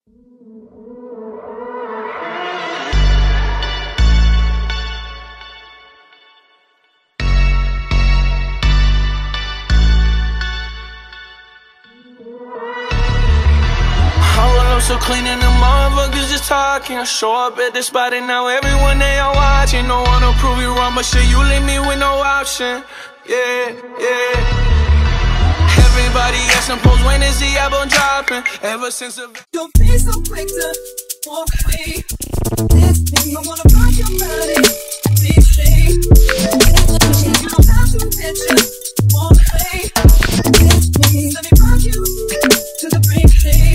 So clean and the motherfuckers just talking. I show up at the spot and now everyone they are watching. No one to prove you wrong, but shit, you leave me with no option. Yeah, yeah. Everybody asking pose, when is the album dropping? Ever since the... Don't be so quick to walk away. This thing, I wanna rock your body. Please stay. You don't have to mention. Walk away. This thing, let me rock you to the break of day.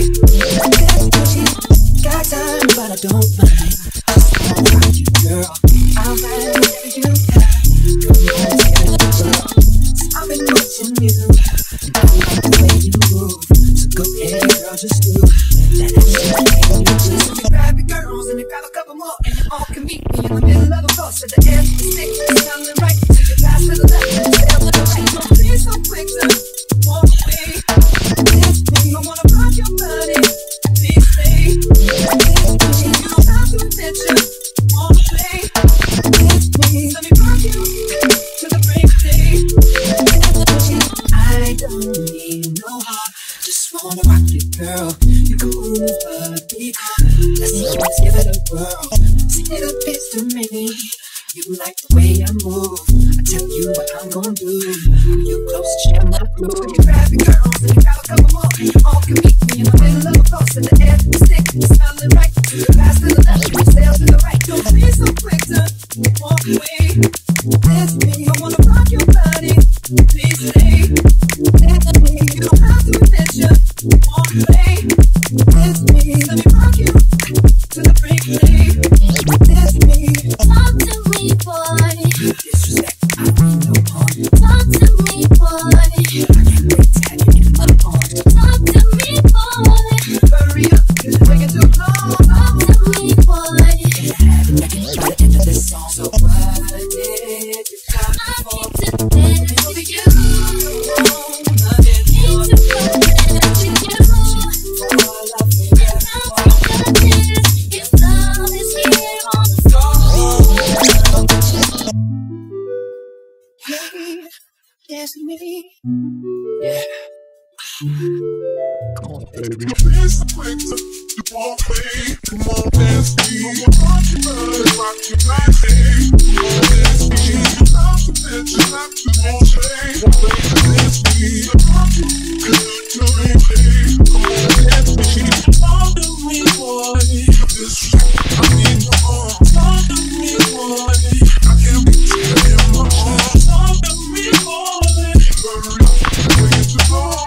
Got time, but I don't mind. Just wanna rock you, girl. I'll find whatever you got. Come on, tell the world. I've been watching you. I like the way you move. So go ahead, girl, just do that action thing you do. So you grab your girls and you grab a couple more, and you all can meet me in the middle of the course. At the end of the stick, smiling right. So you pass to the left and sail to the right. Don't be so quick to walk away. This thing, I wanna rock your body. Please stay. You don't have to mention. Walk away. This thing, let me rock you to the break of day. I don't need no heart, just wanna rock you, girl. You can move, but be calm. Let's give it a whirl. See it a piece to me. You like the way I move. I tell you what I'm gonna do. You close, share my groove. You grab your girls and you grab a couple more. You all can meet me in the middle of the course. At the end of the stick, smiling right. You pass to the left, you sail to the right. Don't be so quick to walk away. That's me, I wanna rock your body. Please stay. That's me, you don't have to mention. Walk away. That's me, let me rock you to the break of day. That's me. Talk to me, boy. Disrespect, I mean no harm. Talk to me, boy. I can't wait to have you in my arms. Talk to me, boy. Hurry up, it's taking too long. Talk to me, boy. And I have it ready by the end of this song. So what did you come I for? came to dance with you. Loving you. Came to romance with you. For love me, yeah. Now take a chance. If love is here on the floor. Hey, that's me. Yeah. Come on, baby. It's the quick to walk away. Come on, dance me. Rock your body, rock your body. Come on, dance me. Not to mention, not to mention. Dance me. Rock you, good to me. Come on, dance me. Talk to me, boy. This I need your arms. Talk to me, boy. I can't be in my arms. Talk to me, boy. Hurry up, bring it to go.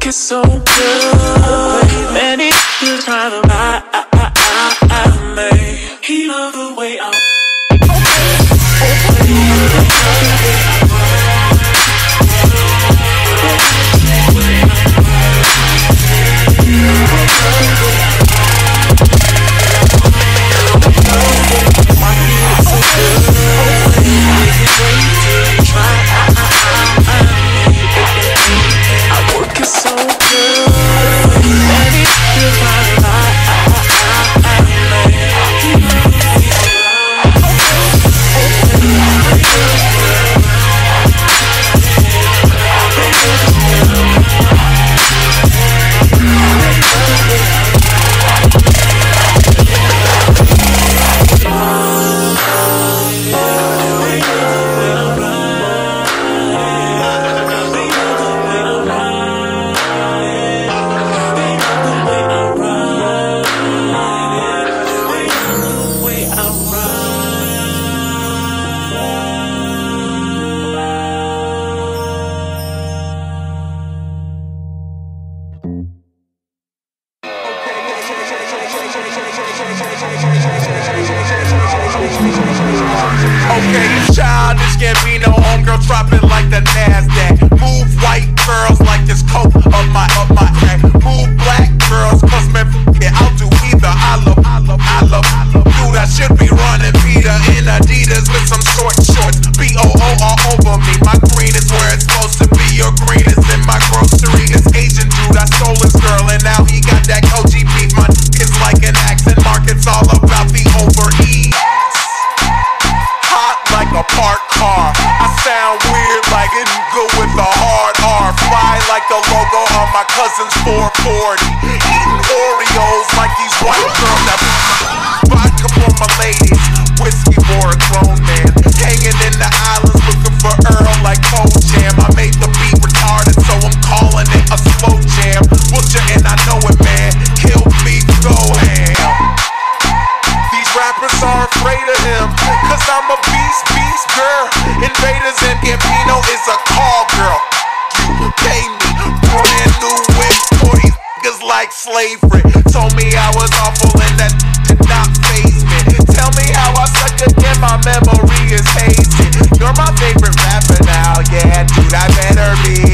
is so good. Many people try to buy me. He love the way I Cousins 440, eating Oreos like these white girls that vodka for my ladies, whiskey for a grown man, hanging in the islands looking for Earl like Cold Jam. I made the beat retarded, so I'm calling it a slow jam. Butcher and I know it, man. Kill me, go ham. These rappers are afraid of him, cause I'm a beast girl. Invaders and Gambino is a call girl. You pay me. Brand new whip for these niggas like slavery. Told me I was awful and that did not faze me. Tell me how I suck again, my memory is hazy. You're my favorite rapper now, yeah, dude, I better be.